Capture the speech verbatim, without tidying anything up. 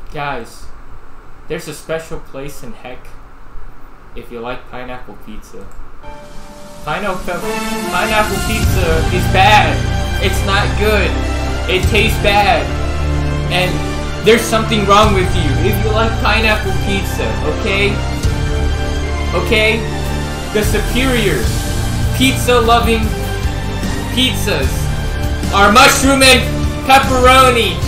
Guys, there's a special place in heck if you like pineapple pizza. Pineapple, pineapple pizza is bad. It's not good. It tastes bad. And there's something wrong with you if you like pineapple pizza, okay? Okay? The superior pizza-loving pizzas are mushroom and pepperoni.